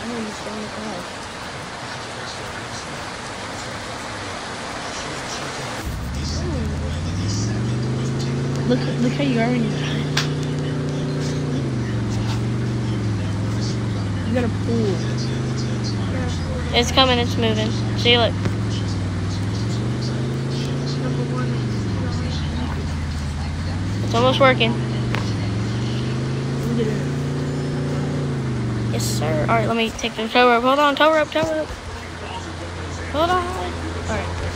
know you stay in the car. Look how you are when you're done. You got a pool. It's coming, it's moving. See, look. It's almost working. Look at it. Yes, sir. All right, let me take the tow rope. Hold on, tow rope, tow rope. Hold on. All right.